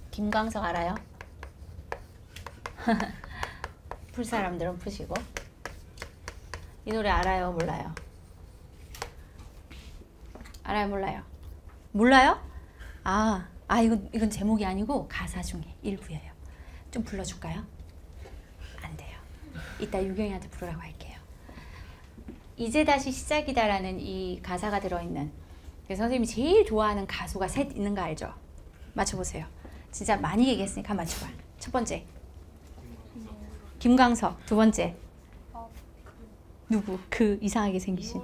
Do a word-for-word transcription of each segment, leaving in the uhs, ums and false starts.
김광석 알아요? 풀 사람들은 푸시고. 이 노래 알아요? 몰라요? 알아요? 몰라요? 몰라요? 아, 아 이건, 이건 제목이 아니고 가사 중에 일부예요. 좀 불러줄까요? 안 돼요. 이따 유경이한테 부르라고 할게요. 이제 다시 시작이다 라는 이 가사가 들어있는, 선생님이 제일 좋아하는 가수가 셋 있는 거 알죠? 맞춰보세요. 진짜 많이 얘기했으니까 맞춰봐. 첫 번째 김광석. 두 번째 누구? 그 이상하게 생기신.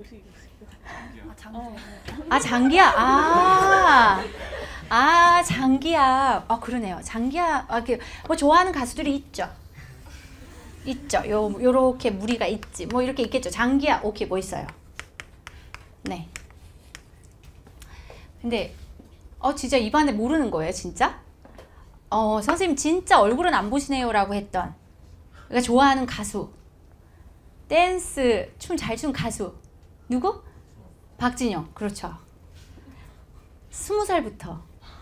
아 장기야. 아, 아 장기야. 아 그러네요. 장기야. 아, 뭐 좋아하는 가수들이 있죠. 있죠. 요 요렇게 무리가 있지. 뭐 이렇게 있겠죠. 장기야. 오케이. 뭐 있어요? 네. 근데 어 진짜 입안에 모르는 거예요, 진짜? 어 선생님 진짜 얼굴은 안 보시네요라고 했던, 그러니까 좋아하는 가수, 댄스 춤 잘 추는 가수 누구? 박진영. 그렇죠. 스무 살부터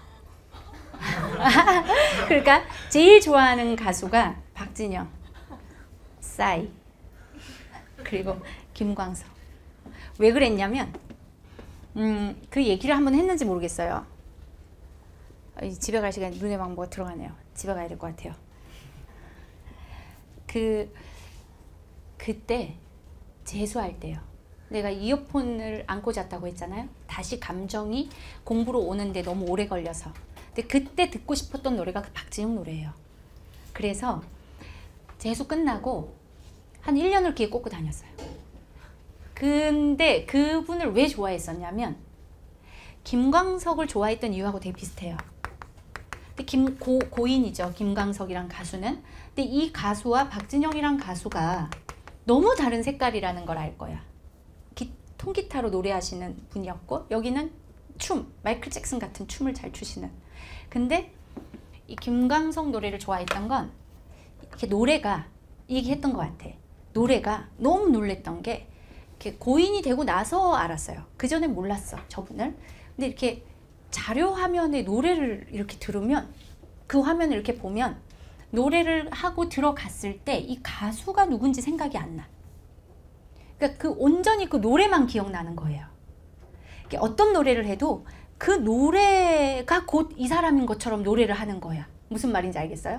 그러니까 제일 좋아하는 가수가 박진영, 싸이, 그리고 김광석. 왜 그랬냐면 음, 그 얘기를 한번 했는지 모르겠어요. 집에 갈 시간에 눈에 막 뭐가 들어가네요. 집에 가야 될 것 같아요. 그 그때 재수할 때요. 내가 이어폰을 안 꽂았다고 했잖아요. 다시 감정이 공부로 오는데 너무 오래 걸려서. 근데 그때 듣고 싶었던 노래가 그 박진영 노래예요. 그래서 재수 끝나고 한 일 년을 귀에 꽂고 다녔어요. 근데 그분을 왜 좋아했었냐면 김광석을 좋아했던 이유하고 되게 비슷해요. 근데 김, 고, 고인이죠. 김광석이란 가수는. 근데 이 가수와 박진영이란 가수가 너무 다른 색깔이라는 걸 알 거야. 기, 통기타로 노래하시는 분이었고, 여기는 춤, 마이클 잭슨 같은 춤을 잘 추시는. 근데 이 김광석 노래를 좋아했던 건 이렇게 노래가, 얘기했던 것 같아. 노래가 너무 놀랬던 게 이렇게 고인이 되고 나서 알았어요. 그전엔 몰랐어, 저분을. 근데 이렇게 자료 화면에 노래를 이렇게 들으면, 그 화면을 이렇게 보면 노래를 하고 들어갔을 때 이 가수가 누군지 생각이 안 나. 그러니까 그 온전히 그 노래만 기억나는 거예요. 어떤 노래를 해도 그 노래가 곧 이 사람인 것처럼 노래를 하는 거야. 무슨 말인지 알겠어요?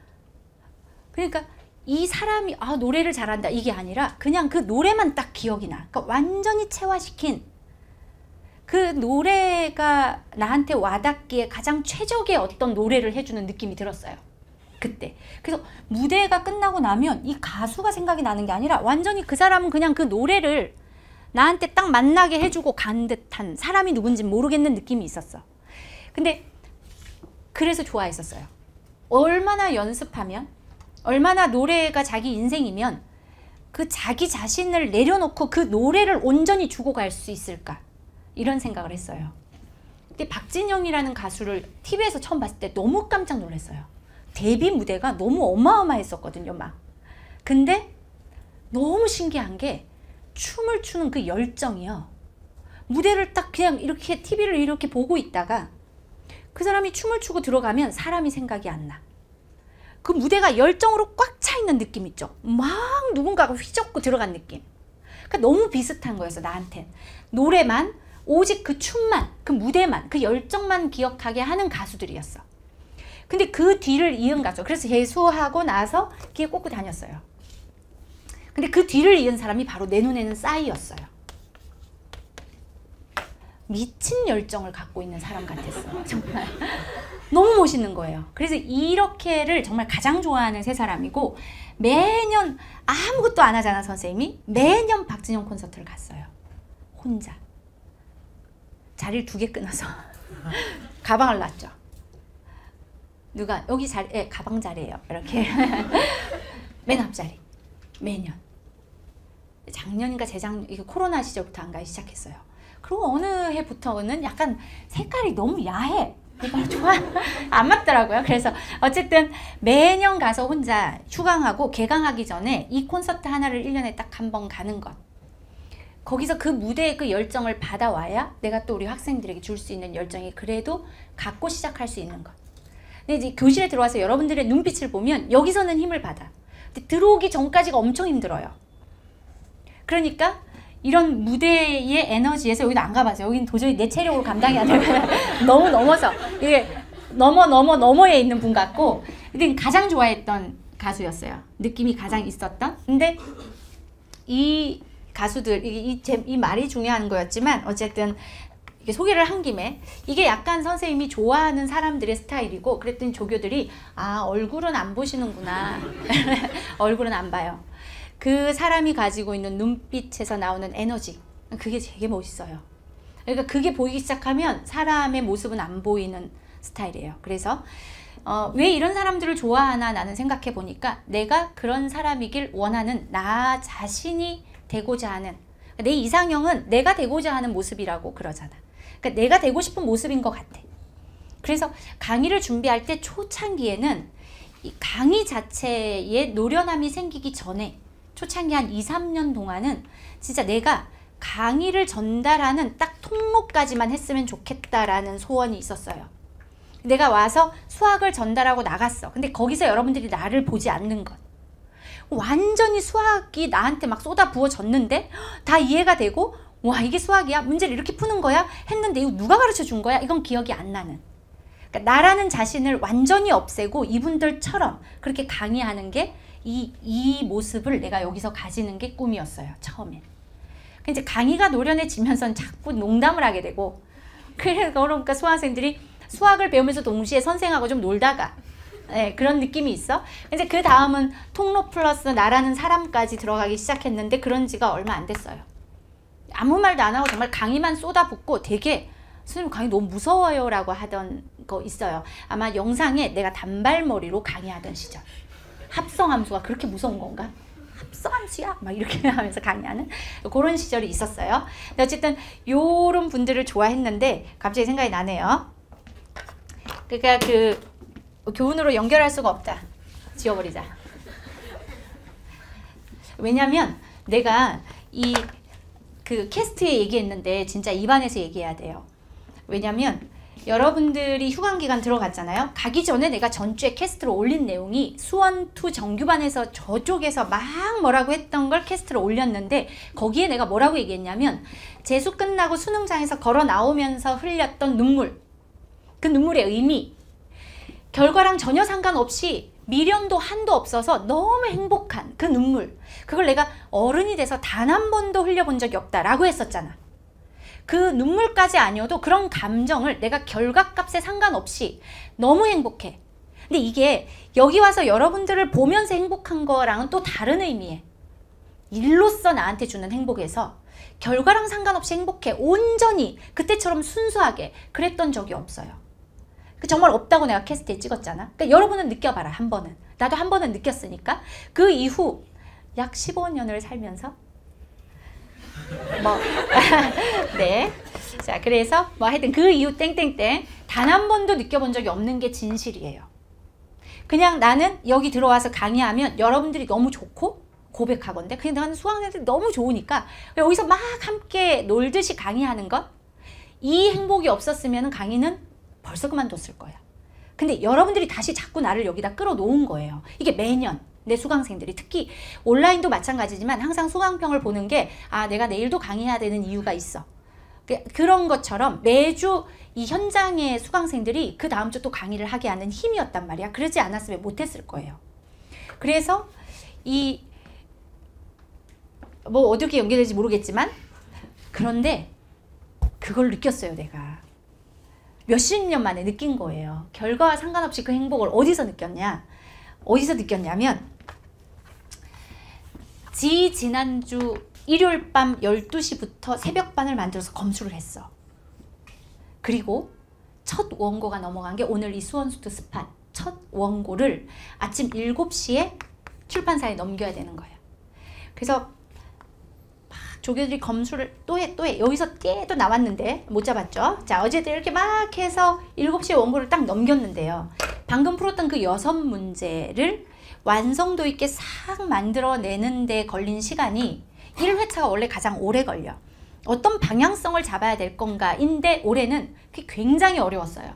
그러니까 이 사람이 아 노래를 잘한다 이게 아니라 그냥 그 노래만 딱 기억이 나. 그러니까 완전히 체화시킨 그 노래가 나한테 와닿기에 가장 최적의 어떤 노래를 해주는 느낌이 들었어요. 그때. 그래서 무대가 끝나고 나면 이 가수가 생각이 나는 게 아니라 완전히 그 사람은 그냥 그 노래를 나한테 딱 만나게 해주고 간 듯한, 사람이 누군지 모르겠는 느낌이 있었어. 근데 그래서 좋아했었어요. 얼마나 연습하면, 얼마나 노래가 자기 인생이면 그 자기 자신을 내려놓고 그 노래를 온전히 주고 갈 수 있을까, 이런 생각을 했어요. 근데 박진영이라는 가수를 티비에서 처음 봤을 때 너무 깜짝 놀랐어요. 데뷔 무대가 너무 어마어마했었거든요, 막. 근데 너무 신기한 게 춤을 추는 그 열정이요. 무대를 딱 그냥 이렇게 티비를 이렇게 보고 있다가 그 사람이 춤을 추고 들어가면 사람이 생각이 안 나. 그 무대가 열정으로 꽉 차 있는 느낌 있죠. 막 누군가가 휘젓고 들어간 느낌. 그러니까 너무 비슷한 거였어, 나한텐. 노래만, 오직 그 춤만, 그 무대만, 그 열정만 기억하게 하는 가수들이었어. 근데 그 뒤를 이은 가수. 그래서 재수하고 나서 귀에 꽂고 다녔어요. 근데 그 뒤를 이은 사람이 바로 내 눈에는 싸이였어요. 미친 열정을 갖고 있는 사람 같았어요. 정말 너무 멋있는 거예요. 그래서 이렇게를 정말 가장 좋아하는 세 사람이고, 매년 아무것도 안 하잖아 선생님이. 매년 박진영 콘서트를 갔어요. 혼자. 자리를 두 개 끊어서 가방을 놨죠. 누가 여기 자리, 예, 가방 자리예요. 이렇게 맨 앞자리. 매년. 작년인가 재작년, 이게 코로나 시절부터 안 가기 시작했어요. 그리고 어느 해부터는 약간 색깔이 너무 야해. 이걸 좋아 안 맞더라고요. 그래서 어쨌든 매년 가서 혼자 휴강하고 개강하기 전에 이 콘서트 하나를 일 년에 딱 한 번 가는 것. 거기서 그 무대의 그 열정을 받아와야 내가 또 우리 학생들에게 줄 수 있는 열정이 그래도 갖고 시작할 수 있는 것. 근데 이제 교실에 들어와서 여러분들의 눈빛을 보면 여기서는 힘을 받아. 근데 들어오기 전까지가 엄청 힘들어요. 그러니까 이런 무대의 에너지에서 여기는 안 가봐서 여기는 도저히 내 체력으로 감당이 안 되고 너무 넘어서 이게 넘어 넘어 넘어에 있는 분 같고, 근데 가장 좋아했던 가수였어요. 느낌이 가장 있었던. 근데 이 가수들 이, 이, 제, 이 말이 중요한 거였지만 어쨌든 이게 소개를 한 김에 이게 약간 선생님이 좋아하는 사람들의 스타일이고, 그랬더니 조교들이 아 얼굴은 안 보시는구나. 얼굴은 안 봐요. 그 사람이 가지고 있는 눈빛에서 나오는 에너지, 그게 되게 멋있어요. 그러니까 그게 보이기 시작하면 사람의 모습은 안 보이는 스타일이에요. 그래서 어, 왜 이런 사람들을 좋아하나 나는 생각해 보니까 내가 그런 사람이길 원하는 나 자신이 되고자 하는, 내 이상형은 내가 되고자 하는 모습이라고 그러잖아. 그러니까 내가 되고 싶은 모습인 것 같아. 그래서 강의를 준비할 때 초창기에는 이 강의 자체에 노련함이 생기기 전에 초창기 한 이, 삼 년 동안은 진짜 내가 강의를 전달하는 딱 통로까지만 했으면 좋겠다라는 소원이 있었어요. 내가 와서 수학을 전달하고 나갔어. 근데 거기서 여러분들이 나를 보지 않는 것. 완전히 수학이 나한테 막 쏟아 부어졌는데 다 이해가 되고, 와 이게 수학이야? 문제를 이렇게 푸는 거야? 했는데 이거 누가 가르쳐 준 거야? 이건 기억이 안 나는. 그러니까 나라는 자신을 완전히 없애고 이분들처럼 그렇게 강의하는 게 이, 이 모습을 내가 여기서 가지는 게 꿈이었어요. 처음에. 이제 강의가 노련해지면서는 자꾸 농담을 하게 되고, 그러니까 수학생들이 수학을 배우면서 동시에 선생하고 좀 놀다가, 네, 그런 느낌이 있어. 이제 그 다음은 통로 플러스 나라는 사람까지 들어가기 시작했는데 그런 지가 얼마 안 됐어요. 아무 말도 안 하고 정말 강의만 쏟아붓고 되게 선생님 강의 너무 무서워요 라고 하던 거 있어요. 아마 영상에 내가 단발머리로 강의하던 시절. 합성함수가 그렇게 무서운 건가? 합성함수야? 막 이렇게 하면서 강의하는 그런 시절이 있었어요. 근데 어쨌든 요런 분들을 좋아했는데 갑자기 생각이 나네요. 그러니까 그 교훈으로 연결할 수가 없다. 지워버리자. 왜냐면 내가 이 그 캐스트에 얘기했는데 진짜 입안에서 얘기해야 돼요. 왜냐면 여러분들이 휴강기간 들어갔잖아요. 가기 전에 내가 전주에 캐스트로 올린 내용이 수원 투 정규반에서 저쪽에서 막 뭐라고 했던 걸 캐스트로 올렸는데, 거기에 내가 뭐라고 얘기했냐면 재수 끝나고 수능장에서 걸어 나오면서 흘렸던 눈물, 그 눈물의 의미, 결과랑 전혀 상관없이 미련도 한도 없어서 너무 행복한 그 눈물, 그걸 내가 어른이 돼서 단 한 번도 흘려본 적이 없다라고 했었잖아. 그 눈물까지 아니어도 그런 감정을 내가 결과값에 상관없이 너무 행복해. 근데 이게 여기 와서 여러분들을 보면서 행복한 거랑은 또 다른 의미에, 일로서 나한테 주는 행복에서 결과랑 상관없이 행복해. 온전히 그때처럼 순수하게 그랬던 적이 없어요. 정말 없다고 내가 캐스트에 찍었잖아. 그러니까 여러분은 느껴봐라. 한 번은. 나도 한 번은 느꼈으니까. 그 이후 약 십오 년을 살면서 뭐 네. 자, 그래서 뭐 하여튼 그 이후 땡땡땡 단 한 번도 느껴본 적이 없는 게 진실이에요. 그냥 나는 여기 들어와서 강의하면 여러분들이 너무 좋고, 고백하건대 그냥 나는 수학생들이 너무 좋으니까 여기서 막 함께 놀듯이 강의하는 것, 이 행복이 없었으면 강의는 벌써 그만뒀을 거야. 근데 여러분들이 다시 자꾸 나를 여기다 끌어놓은 거예요. 이게 매년 내 수강생들이, 특히 온라인도 마찬가지지만 항상 수강평을 보는 게 아 내가 내일도 강의해야 되는 이유가 있어. 그런 것처럼 매주 이 현장의 수강생들이 그 다음 주 또 강의를 하게 하는 힘이었단 말이야. 그러지 않았으면 못했을 거예요. 그래서 이 뭐 어떻게 연결될지 모르겠지만, 그런데 그걸 느꼈어요. 내가 몇십 년 만에 느낀 거예요. 결과와 상관없이 그 행복을 어디서 느꼈냐? 어디서 느꼈냐면 지 지난주 일요일 밤 열두 시부터 새벽반을 만들어서 검수를 했어. 그리고 첫 원고가 넘어간 게 오늘 이 수원수투 스팟 첫 원고를 아침 일곱 시에 출판사에 넘겨야 되는 거예요. 그래서 막 조교들이 검수를 또 해 또 해. 여기서 띠도 나왔는데 못 잡았죠. 자, 어제도 이렇게 막 해서 일곱 시에 원고를 딱 넘겼는데요. 방금 풀었던 그 여섯 문제를 완성도 있게 싹 만들어내는 데 걸린 시간이 일 회차가 원래 가장 오래 걸려. 어떤 방향성을 잡아야 될 건가인데 올해는 그게 굉장히 어려웠어요.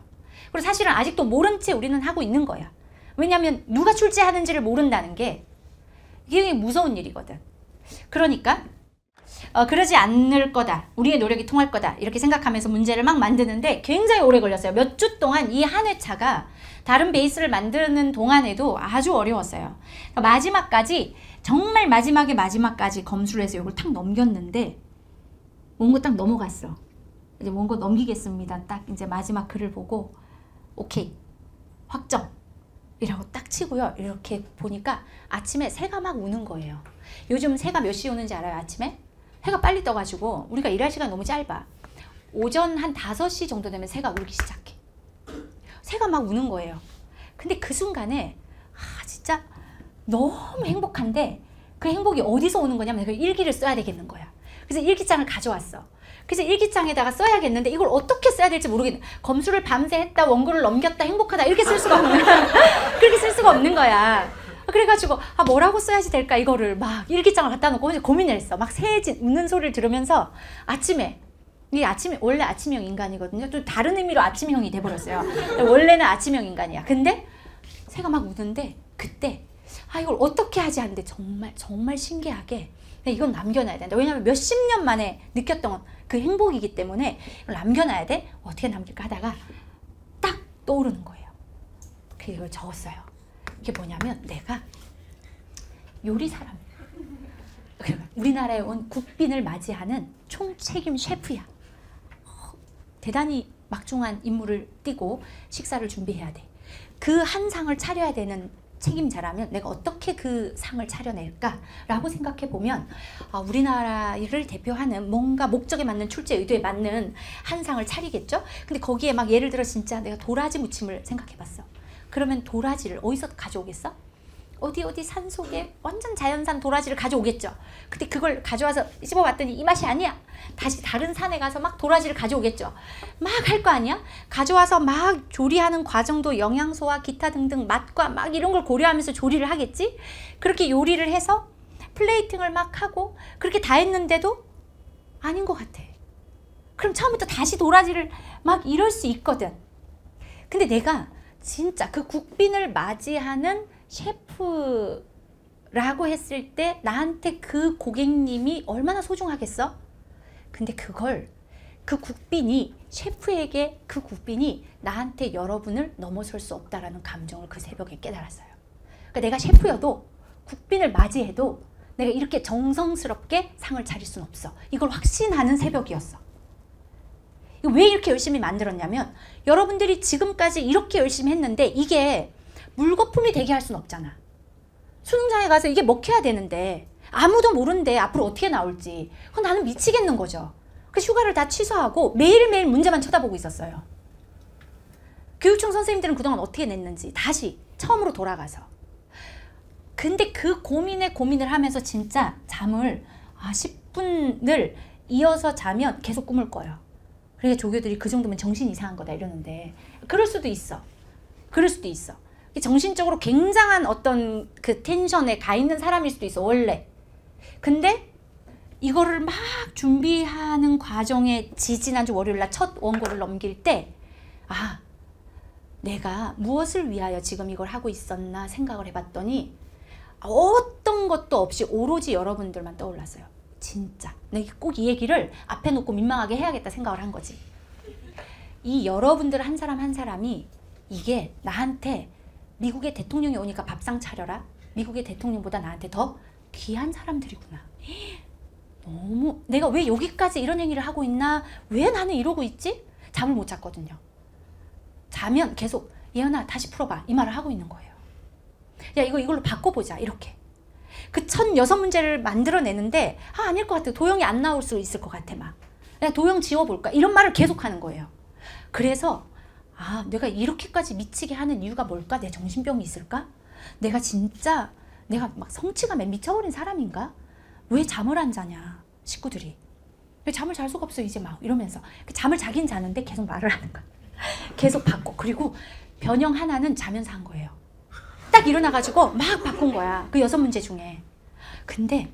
그리고 사실은 아직도 모른 채 우리는 하고 있는 거야. 왜냐하면 누가 출제하는지를 모른다는 게 이게 무서운 일이거든. 그러니까 어, 그러지 않을 거다. 우리의 노력이 통할 거다. 이렇게 생각하면서 문제를 막 만드는데 굉장히 오래 걸렸어요. 몇 주 동안 이 한 회차가 다른 베이스를 만드는 동안에도 아주 어려웠어요. 그러니까 마지막까지 정말 마지막에 마지막까지 검수를 해서 이걸 탁 넘겼는데 원고 딱 넘어갔어. 이제 원고 넘기겠습니다. 딱 이제 마지막 글을 보고 오케이 확정 이라고 딱 치고요. 이렇게 보니까 아침에 새가 막 우는 거예요. 요즘 새가 몇 시에 우는지 알아요? 아침에? 해가 빨리 떠가지고 우리가 일할 시간 너무 짧아. 오전 한 다섯 시 정도 되면 새가 울기 시작해. 새가 막 우는 거예요. 근데 그 순간에 아 진짜 너무 행복한데 그 행복이 어디서 오는 거냐면 그 일기를 써야 되겠는 거야. 그래서 일기장을 가져왔어. 그래서 일기장에다가 써야겠는데 이걸 어떻게 써야 될지 모르겠는 검수를 밤새 했다, 원고를 넘겼다, 행복하다 이렇게 쓸 수가 없는 그렇게 쓸 수가 없는 거야. 그래가지고 아 뭐라고 써야지 될까 이거를 막 일기장을 갖다 놓고 고민을 했어. 막 새 웃는 소리를 들으면서 아침에 이게 아침에 원래 아침형 인간이거든요. 또 다른 의미로 아침형이 돼버렸어요. 원래는 아침형 인간이야. 근데 새가 막 우는데 그때 아 이걸 어떻게 하지 하는데 정말 정말 신기하게 이건 남겨놔야 된다. 왜냐하면 몇십 년 만에 느꼈던 그 행복이기 때문에 이걸 남겨놔야 돼. 어떻게 남길까 하다가 딱 떠오르는 거예요. 그래서 이걸 적었어요. 이게 뭐냐면 내가 요리 사람. 우리나라에 온 국빈을 맞이하는 총책임 셰프야. 대단히 막중한 임무를 띠고 식사를 준비해야 돼. 그 한 상을 차려야 되는 책임자라면 내가 어떻게 그 상을 차려낼까라고 생각해 보면 아, 우리나라를 대표하는 뭔가 목적에 맞는 출제 의도에 맞는 한 상을 차리겠죠. 근데 거기에 막 예를 들어 진짜 내가 도라지 무침을 생각해 봤어. 그러면 도라지를 어디서 가져오겠어? 어디 어디 산속에 완전 자연산 도라지를 가져오겠죠. 근데 그걸 가져와서 씹어봤더니 이 맛이 아니야. 다시 다른 산에 가서 막 도라지를 가져오겠죠. 막 할 거 아니야? 가져와서 막 조리하는 과정도 영양소와 기타 등등 맛과 막 이런 걸 고려하면서 조리를 하겠지. 그렇게 요리를 해서 플레이팅을 막 하고 그렇게 다 했는데도 아닌 것 같아. 그럼 처음부터 다시 도라지를 막 이럴 수 있거든. 근데 내가 진짜 그 국빈을 맞이하는 셰프라고 했을 때 나한테 그 고객님이 얼마나 소중하겠어? 근데 그걸 그 국빈이 셰프에게 그 국빈이 나한테 여러분을 넘어설 수 없다라는 감정을 그 새벽에 깨달았어요. 그러니까 내가 셰프여도 국빈을 맞이해도 내가 이렇게 정성스럽게 상을 차릴 수는 없어. 이걸 확신하는 새벽이었어. 왜 이렇게 열심히 만들었냐면 여러분들이 지금까지 이렇게 열심히 했는데 이게 물거품이 되게 할 수는 없잖아. 수능장에 가서 이게 먹혀야 되는데 아무도 모르는데 앞으로 어떻게 나올지 그럼 나는 미치겠는 거죠. 그래서 휴가를 다 취소하고 매일매일 문제만 쳐다보고 있었어요. 교육청 선생님들은 그동안 어떻게 냈는지 다시 처음으로 돌아가서. 근데 그 고민에 고민을 하면서 진짜 잠을 아, 십 분을 이어서 자면 계속 꿈을 꿔요. 그러니까 조교들이 그 정도면 정신 이상한 거다 이러는데 그럴 수도 있어. 그럴 수도 있어. 정신적으로 굉장한 어떤 그 텐션에 가 있는 사람일 수도 있어 원래. 근데 이거를 막 준비하는 과정에 지지난주 월요일날 첫 원고를 넘길 때 아 내가 무엇을 위하여 지금 이걸 하고 있었나 생각을 해봤더니 어떤 것도 없이 오로지 여러분들만 떠올랐어요. 진짜 내가 꼭 이 얘기를 앞에 놓고 민망하게 해야겠다 생각을 한 거지. 이 여러분들 한 사람 한 사람이 이게 나한테 미국의 대통령이 오니까 밥상 차려라. 미국의 대통령보다 나한테 더 귀한 사람들이구나. 너무 내가 왜 여기까지 이런 행위를 하고 있나? 왜 나는 이러고 있지? 잠을 못 잤거든요. 자면 계속 예은아 다시 풀어봐 이 말을 하고 있는 거예요. 야 이거 이걸로 바꿔보자 이렇게. 그 첫 여섯 문제를 만들어내는데 아 아닐 것 같아. 도형이 안 나올 수 있을 것 같아. 막 그냥 도형 지워볼까 이런 말을 계속 하는 거예요. 그래서 아 내가 이렇게까지 미치게 하는 이유가 뭘까? 내 정신병이 있을까? 내가 진짜 내가 막 성취감에 미쳐버린 사람인가? 왜 잠을 안 자냐 식구들이. 왜 잠을 잘 수가 없어 이제 막 이러면서 잠을 자긴 자는데 계속 말을 하는 거야. 계속 바꿔. 그리고 변형 하나는 자면서 한 거예요. 딱 일어나가지고 막 바꾼 거야. 그 여섯 문제 중에. 근데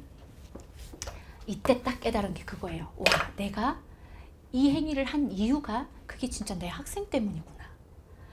이때 딱 깨달은 게 그거예요. 와 내가 이 행위를 한 이유가 그게 진짜 내 학생 때문이구나.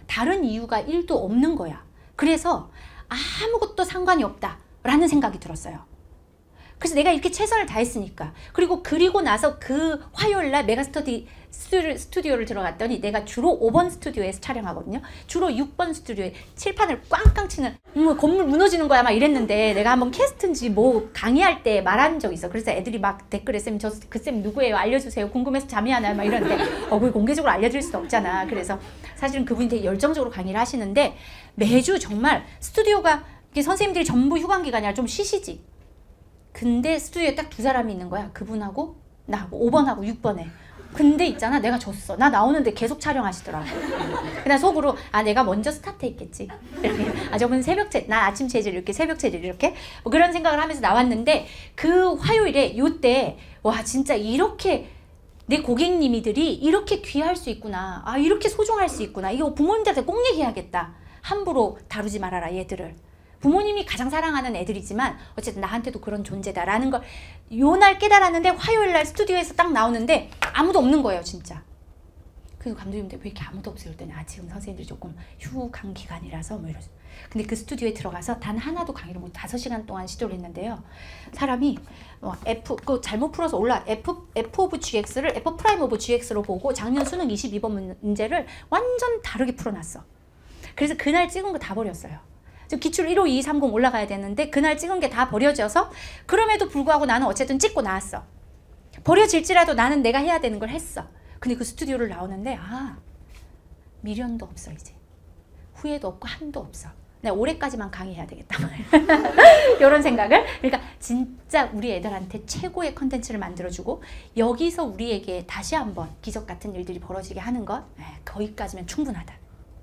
다른 이유가 일도 없는 거야. 그래서 아무것도 상관이 없다라는 생각이 들었어요. 그래서 내가 이렇게 최선을 다했으니까. 그리고 그리고 나서 그 화요일날 메가스터디 스튜디오를 들어갔더니 내가 주로 오 번 스튜디오에서 촬영하거든요. 주로 육 번 스튜디오에 칠판을 꽝꽝 치는 음, 건물 무너지는 거야 막 이랬는데 내가 한번 캐스트인지 뭐 강의할 때 말한 적 있어. 그래서 애들이 막 댓글에 쌤 저 그 쌤 누구예요? 알려주세요. 궁금해서 잠이 안 와요. 막 이러는데 어, 그걸 공개적으로 알려드릴 수도 없잖아. 그래서 사실은 그분이 되게 열정적으로 강의를 하시는데 매주 정말 스튜디오가 선생님들이 전부 휴관기간이라 좀 쉬시지. 근데 스튜디오에 딱 두 사람이 있는 거야. 그분하고 나하고 오 번하고 육 번에. 근데 있잖아 내가 졌어. 나 나오는데 계속 촬영하시더라고. 그냥 속으로 아 내가 먼저 스타트했겠지. 이렇게 아 저분 새벽체 나 아침 체질 이렇게 새벽 체질 이렇게 뭐 그런 생각을 하면서 나왔는데 그 화요일에 요때 와 진짜 이렇게 내 고객님이들이 이렇게 귀할 수 있구나. 아 이렇게 소중할 수 있구나. 이거 부모님들한테 꼭 얘기해야겠다. 함부로 다루지 말아라 얘들을. 부모님이 가장 사랑하는 애들이지만 어쨌든 나한테도 그런 존재다라는 걸 요날 깨달았는데 화요일날 스튜디오에서 딱 나오는데 아무도 없는 거예요 진짜. 그래서 감독님들 왜 이렇게 아무도 없어요? 그랬더니 아 지금 선생님들이 조금 휴강 기간이라서 뭐 이러죠. 근데 그 스튜디오에 들어가서 단 하나도 강의를 못 다섯 시간 동안 시도를 했는데요. 사람이 뭐 F 그 잘못 풀어서 올라 F F 오브 지엑스를 F 프라임 오브 지엑스로 보고 작년 수능 이십이 번 문제를 완전 다르게 풀어놨어. 그래서 그날 찍은 거 다 버렸어요. 기출 일오 이이삼공 올라가야 되는데 그날 찍은 게 다 버려져서 그럼에도 불구하고 나는 어쨌든 찍고 나왔어. 버려질지라도 나는 내가 해야 되는 걸 했어. 근데 그 스튜디오를 나오는데 아 미련도 없어 이제. 후회도 없고 한도 없어. 내가 올해까지만 강의해야 되겠다. 이런 생각을. 그러니까 진짜 우리 애들한테 최고의 컨텐츠를 만들어주고 여기서 우리에게 다시 한번 기적 같은 일들이 벌어지게 하는 것 거기까지면 충분하다.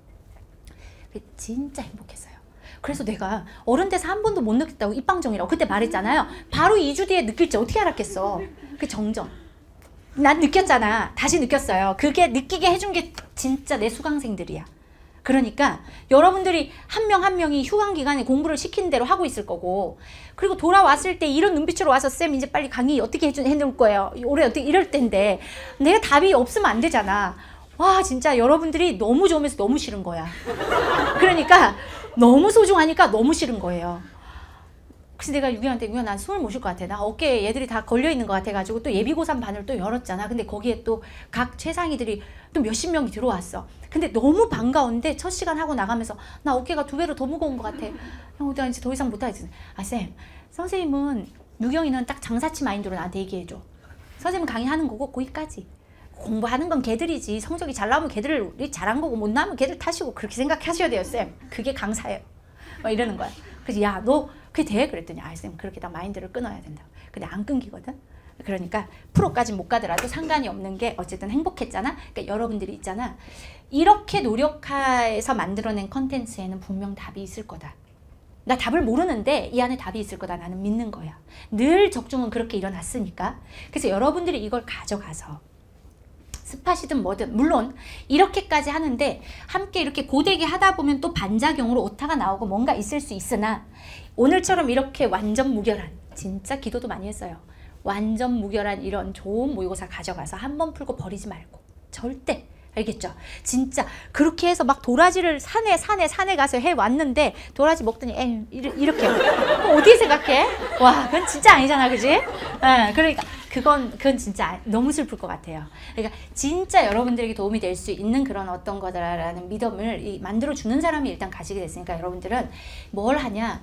진짜 행복했어요. 그래서 내가 어른 돼서 한 번도 못 느꼈다고 입방정이라고 그때 말했잖아요. 바로 이 주 뒤에 느낄지 어떻게 알았겠어. 그 정정. 난 느꼈잖아. 다시 느꼈어요. 그게 느끼게 해준 게 진짜 내 수강생들이야. 그러니까 여러분들이 한 명 한 명이 휴강 기간에 공부를 시킨 대로 하고 있을 거고 그리고 돌아왔을 때 이런 눈빛으로 와서 쌤 이제 빨리 강의 어떻게 해주, 해놓을 거예요. 올해 어떻게 이럴 텐데 내가 답이 없으면 안 되잖아. 와 진짜 여러분들이 너무 좋으면서 너무 싫은 거야. 그러니까 너무 소중하니까 너무 싫은 거예요. 그래서 내가 유경한테 유경 난 숨을 못 쉴 것 같아. 나 어깨에 얘들이 다 걸려있는 것 같아가지고 또 예비고삼 반을 또 열었잖아. 근데 거기에 또 각 최상위들이 또 몇십 명이 들어왔어. 근데 너무 반가운데 첫 시간 하고 나가면서 나 어깨가 두 배로 더 무거운 것 같아. 형, 나 이제 더 이상 못하겠어. 아 쌤, 선생님은 유경이는 딱 장사치 마인드로 나한테 얘기해줘. 선생님 강의하는 거고 거기까지. 공부하는 건 걔들이지. 성적이 잘 나오면 걔들이 잘한 거고 못 나오면 걔들 탓이고 그렇게 생각하셔야 돼요 쌤. 그게 강사예요. 막 이러는 거야. 그래서 야 너 그게 돼? 그랬더니 아 쌤 그렇게 딱 마인드를 끊어야 된다. 근데 안 끊기거든. 그러니까 프로까지 못 가더라도 상관이 없는 게 어쨌든 행복했잖아. 그러니까 여러분들이 있잖아. 이렇게 노력해서 만들어낸 컨텐츠에는 분명 답이 있을 거다. 나 답을 모르는데 이 안에 답이 있을 거다. 나는 믿는 거야. 늘 적중은 그렇게 일어났으니까. 그래서 여러분들이 이걸 가져가서 스팟이든 뭐든 물론 이렇게까지 하는데 함께 이렇게 고되게 하다 보면 또 반작용으로 오타가 나오고 뭔가 있을 수 있으나 오늘처럼 이렇게 완전 무결한 진짜 기도도 많이 했어요. 완전 무결한 이런 좋은 모의고사 가져가서 한 번 풀고 버리지 말고 절대 알겠죠? 진짜 그렇게 해서 막 도라지를 산에 산에 산에 가서 해왔는데 도라지 먹더니 에 이렇게 어떻게 생각해? 와 그건 진짜 아니잖아 그지? 네, 그러니까 그건 그건 진짜 너무 슬플 것 같아요. 그러니까 진짜 여러분들에게 도움이 될 수 있는 그런 어떤 거다라는 믿음을 이 만들어주는 사람이 일단 가지게 됐으니까 여러분들은 뭘 하냐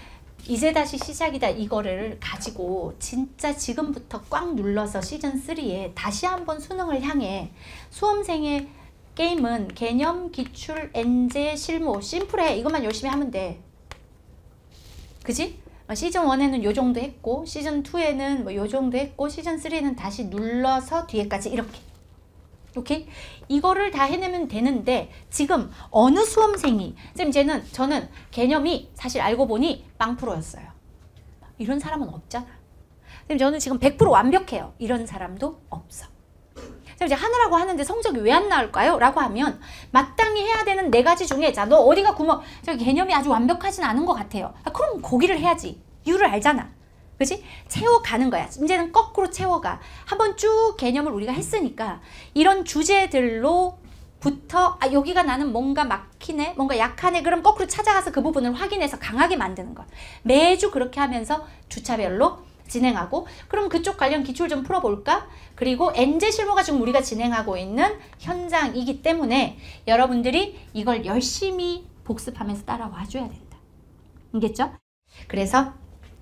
이제 다시 시작이다 이거를 가지고 진짜 지금부터 꽉 눌러서 시즌 쓰리에 다시 한번 수능을 향해 수험생의 게임은 개념, 기출, 엔제, 실무 심플해. 이것만 열심히 하면 돼. 그지? 시즌 원에는 요 정도 했고 시즌 투에는 뭐 요 정도 했고 시즌 쓰리는 다시 눌러서 뒤에까지 이렇게 오케이? 이거를 다 해내면 되는데 지금 어느 수험생이 쌤 이제는 저는 개념이 사실 알고 보니 빵 프로였어요. 이런 사람은 없잖아. 쌤 저는 지금 백 퍼센트 완벽해요. 이런 사람도 없어. 쌤 이제 하느라고 하는데 성적이 왜 안 나올까요? 라고 하면 마땅히 해야 되는 네 가지 중에 자 너 어디가 구멍 저기 개념이 아주 완벽하진 않은 것 같아요. 아, 그럼 거기를 해야지. 이유를 알잖아. 그치? 채워가는 거야. 이제는 거꾸로 채워가. 한번 쭉 개념을 우리가 했으니까 이런 주제들로 부터 아 여기가 나는 뭔가 막히네, 뭔가 약하네, 그럼 거꾸로 찾아가서 그 부분을 확인해서 강하게 만드는 것. 매주 그렇게 하면서 주차별로 진행하고, 그럼 그쪽 관련 기출 좀 풀어볼까? 그리고 엔제 실무가 지금 우리가 진행하고 있는 현장이기 때문에 여러분들이 이걸 열심히 복습하면서 따라와 줘야 된다. 알겠죠? 그래서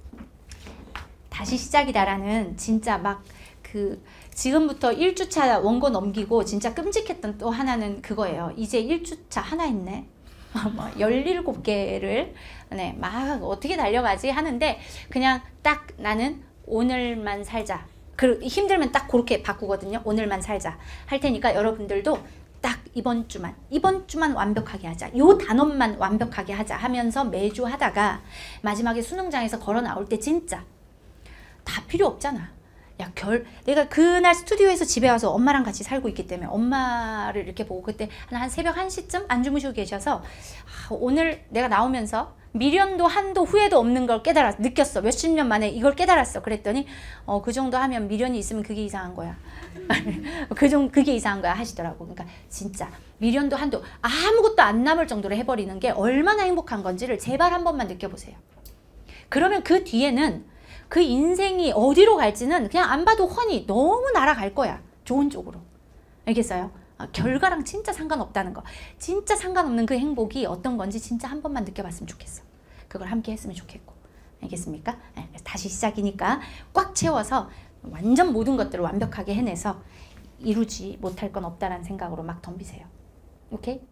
다시 시작이다라는 진짜 막 그 지금부터 일 주차 원고 넘기고 진짜 끔찍했던 또 하나는 그거예요. 이제 일 주차 하나 있네. 뭐 열일곱 개를 네, 막 어떻게 달려가지 하는데 그냥 딱 나는 오늘만 살자. 그 힘들면 딱 그렇게 바꾸거든요. 오늘만 살자 할 테니까 여러분들도 딱 이번 주만 이번 주만 완벽하게 하자. 요 단원만 완벽하게 하자 하면서 매주 하다가 마지막에 수능장에서 걸어 나올 때 진짜 다 필요 없잖아. 야, 결, 내가 그날 스튜디오에서 집에 와서 엄마랑 같이 살고 있기 때문에 엄마를 이렇게 보고 그때 한, 한 새벽 한 시쯤 안 주무시고 계셔서 아, 오늘 내가 나오면서 미련도 한도 후회도 없는 걸 깨달았어. 느꼈어. 몇십 년 만에 이걸 깨달았어. 그랬더니 어, 그 정도 하면 미련이 있으면 그게 이상한 거야. 그 정도 그게 이상한 거야 하시더라고. 그러니까 진짜 미련도 한도 아무것도 안 남을 정도로 해버리는 게 얼마나 행복한 건지를 제발 한 번만 느껴보세요. 그러면 그 뒤에는 그 인생이 어디로 갈지는 그냥 안 봐도 훤히 너무 날아갈 거야. 좋은 쪽으로. 알겠어요? 아, 결과랑 진짜 상관없다는 거. 진짜 상관없는 그 행복이 어떤 건지 진짜 한 번만 느껴봤으면 좋겠어. 그걸 함께 했으면 좋겠고. 알겠습니까? 네, 다시 시작이니까 꽉 채워서 완전 모든 것들을 완벽하게 해내서 이루지 못할 건 없다라는 생각으로 막 덤비세요. 오케이?